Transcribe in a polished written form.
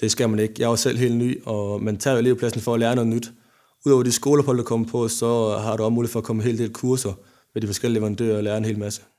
Det skal man ikke. Jeg er jo selv helt ny, og man tager jo elevpladsen for at lære noget nyt. Udover de skoleophold, der kommer på, så har du også mulighed for at komme en hel del kurser med de forskellige leverandører og lære en hel masse.